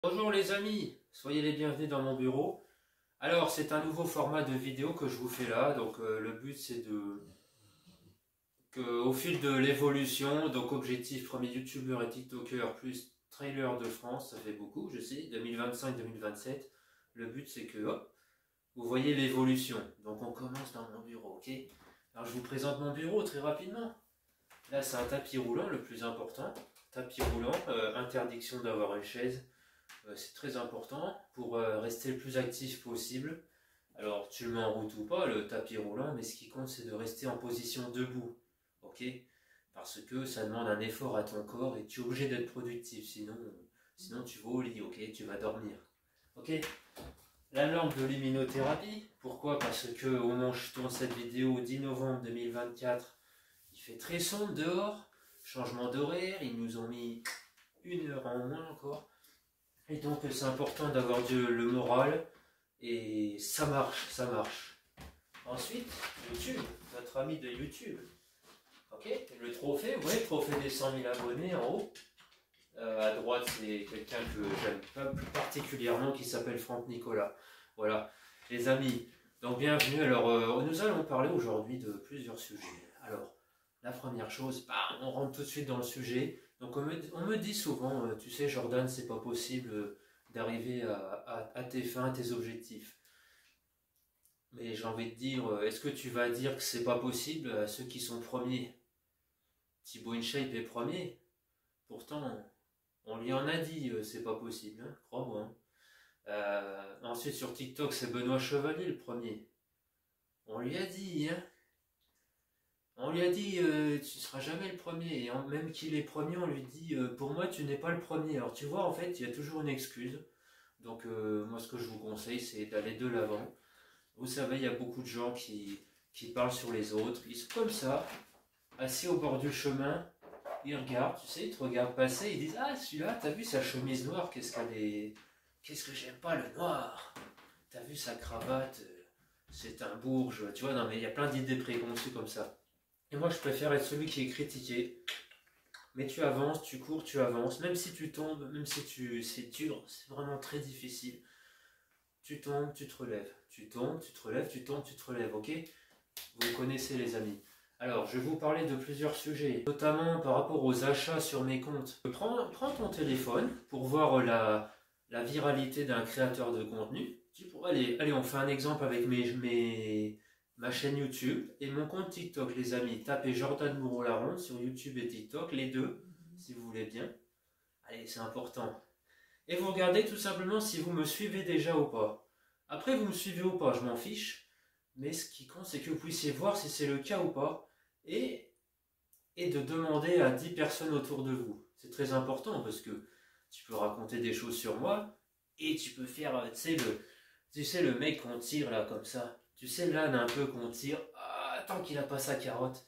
Bonjour les amis, soyez les bienvenus dans mon bureau. Alors c'est un nouveau format de vidéo que je vous fais là, donc le but c'est au fil de l'évolution, donc objectif premier youtubeur et tiktoker plus trailer de France, ça fait beaucoup je sais, 2025-2027, le but c'est que hop, vous voyez l'évolution. Donc on commence dans mon bureau, ok? Alors je vous présente mon bureau très rapidement. Là c'est un tapis roulant le plus important, tapis roulant, interdiction d'avoir une chaise. C'est très important pour rester le plus actif possible. Alors tu le mets en route ou pas, le tapis roulant, mais ce qui compte c'est de rester en position debout, ok? Parce que ça demande un effort à ton corps et tu es obligé d'être productif, sinon tu vas au lit, ok? Tu vas dormir, ok? La lampe de luminothérapie, pourquoi? Parce que au moment où je tourne cette vidéo, 10 novembre 2024, il fait très sombre dehors, changement d'horaire, ils nous ont mis 1 heure en moins encore. Et donc c'est important d'avoir le moral et ça marche, ça marche. Ensuite, YouTube, notre ami de YouTube. Ok, le trophée, oui, trophée des 100 000 abonnés en haut. À droite, c'est quelqu'un que j'aime pas plus particulièrement qui s'appelle Franck Nicolas. Voilà, les amis, donc bienvenue. Alors, nous allons parler aujourd'hui de plusieurs sujets. Alors, la première chose, on rentre tout de suite dans le sujet. Donc, on me dit souvent, tu sais, Jordan, c'est pas possible d'arriver à tes fins, à tes objectifs. Mais j'ai envie de dire, est-ce que tu vas dire que c'est pas possible à ceux qui sont premiers? Thibaut InShape est premier. Pourtant, on lui en a dit, c'est pas possible, hein, crois-moi. Hein. Ensuite, sur TikTok, c'est Benoît Chevalier le premier. On lui a dit, hein. On lui a dit, tu seras jamais le premier. Et même qu'il est premier, on lui dit, pour moi, tu n'es pas le premier. Alors, tu vois, en fait, il y a toujours une excuse. Donc, moi, ce que je vous conseille, c'est d'aller de l'avant. Vous savez, il y a beaucoup de gens qui parlent sur les autres. Ils sont comme ça, assis au bord du chemin. Ils regardent, tu sais, ils te regardent passer. Ils disent, ah, celui-là, t'as vu sa chemise noire? Qu'est-ce qu'elle est... Qu'est-ce que j'aime pas le noir? T'as vu sa cravate? C'est un bourge. Tu vois, non, mais il y a plein d'idées préconçues comme ça. Et moi, je préfère être celui qui est critiqué. Mais tu avances, tu cours, tu avances. Même si tu tombes, même si c'est dur, c'est vraiment très difficile. Tu tombes, tu te relèves. Tu tombes, tu te relèves, tu tombes, tu te relèves, ok? Vous connaissez les amis. Alors, je vais vous parler de plusieurs sujets, notamment par rapport aux achats sur mes comptes. Prends ton téléphone pour voir la viralité d'un créateur de contenu. Allez, on fait un exemple avec ma chaîne YouTube et mon compte TikTok, les amis. Tapez Jordan Moreau-Laronde sur YouTube et TikTok, les deux, si vous voulez bien. Allez, c'est important. Et vous regardez tout simplement si vous me suivez déjà ou pas. Après, vous me suivez ou pas, je m'en fiche. Mais ce qui compte, c'est que vous puissiez voir si c'est le cas ou pas. Et de demander à 10 personnes autour de vous. C'est très important parce que tu peux raconter des choses sur moi et tu peux faire, tu sais, le mec qu'on tire là comme ça. Tu sais, l'âne un peu qu'on tire, tant qu'il a pas sa carotte.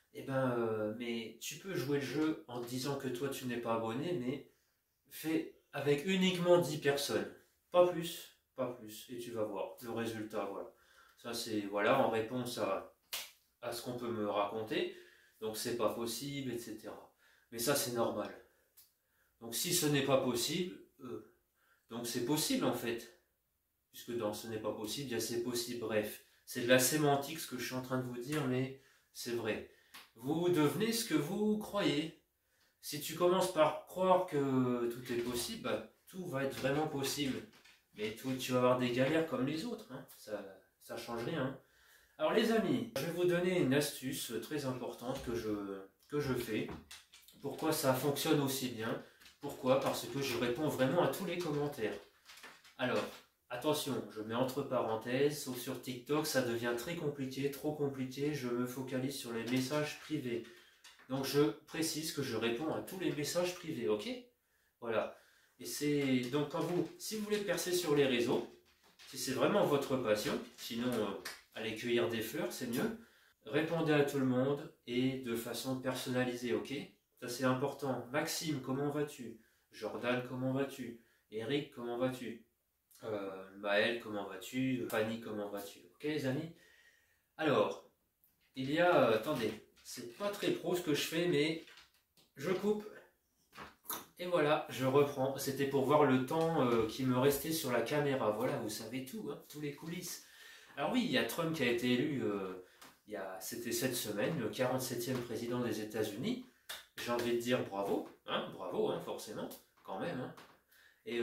Mais tu peux jouer le jeu en te disant que toi tu n'es pas abonné, mais fais avec uniquement 10 personnes. Pas plus, pas plus. Et tu vas voir le résultat, voilà. Ça c'est, voilà, en réponse à ce qu'on peut me raconter. Donc c'est pas possible, etc. Mais ça c'est normal. Donc si ce n'est pas possible, donc c'est possible en fait. Puisque dans ce n'est pas possible, il y a c'est possible. Bref, c'est de la sémantique ce que je suis en train de vous dire, mais c'est vrai. Vous devenez ce que vous croyez. Si tu commences par croire que tout est possible, tout va être vraiment possible. Mais tu vas avoir des galères comme les autres. Hein. Ça change rien. Alors les amis, je vais vous donner une astuce très importante que je fais. Pourquoi ça fonctionne aussi bien? Pourquoi? Parce que je réponds vraiment à tous les commentaires. Alors, attention, je mets entre parenthèses, sauf sur TikTok, ça devient très compliqué, trop compliqué, je me focalise sur les messages privés. Donc je précise que je réponds à tous les messages privés, ok? Voilà. Et c'est donc si vous voulez percer sur les réseaux, si c'est vraiment votre passion, sinon allez cueillir des fleurs, c'est mieux. Répondez à tout le monde et de façon personnalisée, ok? Ça c'est important. Maxime, comment vas-tu? Jordan, comment vas-tu? Eric, comment vas-tu? Maël, comment vas-tu? Fanny, comment vas-tu? Ok les amis? Alors, il y a... attendez, c'est pas très pro ce que je fais, mais je coupe. Et voilà, je reprends. C'était pour voir le temps qui me restait sur la caméra. Voilà, vous savez tout, hein, tous les coulisses. Alors oui, il y a Trump qui a été élu, c'était cette semaine, le 47e président des États-Unis. J'ai envie de dire bravo, hein, forcément, quand même. Hein. Et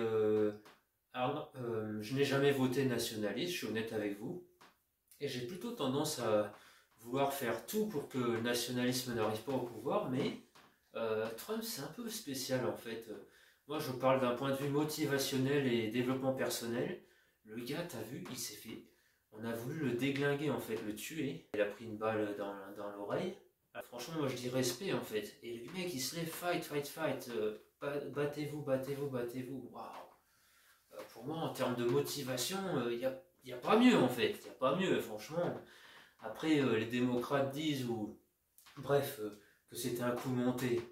je n'ai jamais voté nationaliste, je suis honnête avec vous. Et j'ai plutôt tendance à vouloir faire tout pour que le nationalisme n'arrive pas au pouvoir, mais Trump, c'est un peu spécial en fait. Moi, je parle d'un point de vue motivationnel et développement personnel. Le gars, t'as vu, il s'est fait. On a voulu le déglinguer en fait, le tuer. Il a pris une balle dans l'oreille. Franchement, moi je dis respect en fait. Et le mec, il se lève, fight, fight, fight. Battez-vous, battez-vous, battez-vous. Waouh! Pour moi, en termes de motivation, il n'y a pas mieux en fait. Il n'y a pas mieux, franchement. Après, les démocrates disent, ou bref, que c'était un coup monté.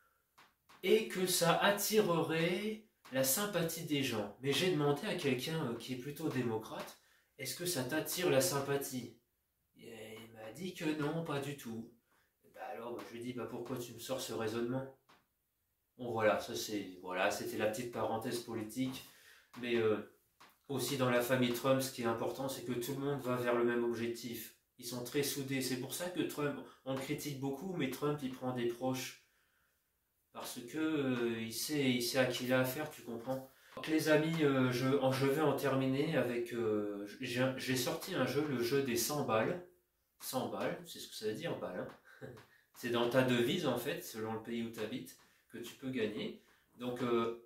Et que ça attirerait la sympathie des gens. Mais j'ai demandé à quelqu'un qui est plutôt démocrate, est-ce que ça t'attire la sympathie? Et il m'a dit que non, pas du tout. Et bah alors, je lui ai dit, pourquoi tu me sors ce raisonnement? Bon voilà, c'était la petite parenthèse politique. Mais aussi dans la famille Trump, ce qui est important, c'est que tout le monde va vers le même objectif. Ils sont très soudés. C'est pour ça que Trump, on le critique beaucoup, mais Trump, il prend des proches. Parce que il sait à qui il a affaire, tu comprends. Donc, les amis, je vais en terminer avec... j'ai sorti un jeu, le jeu des 100 balles. 100 balles, c'est ce que ça veut dire, balle. Hein. C'est dans ta devise, en fait, selon le pays où tu habites, que tu peux gagner. Donc,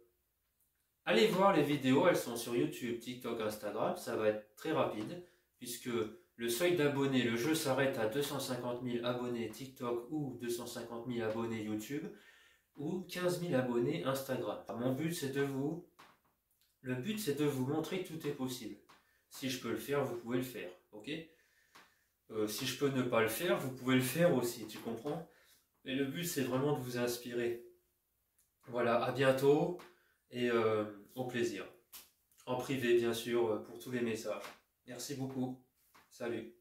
allez voir les vidéos, elles sont sur YouTube, TikTok, Instagram. Ça va être très rapide, puisque le seuil d'abonnés, le jeu s'arrête à 250 000 abonnés TikTok ou 250 000 abonnés YouTube, ou 15 000 abonnés Instagram. Mon but, le but, c'est de vous montrer que tout est possible. Si je peux le faire, vous pouvez le faire, ok? Si je peux ne pas le faire, vous pouvez le faire aussi, tu comprends? Et le but, c'est vraiment de vous inspirer. Voilà, à bientôt et au plaisir. En privé, bien sûr, pour tous les messages. Merci beaucoup. Salut.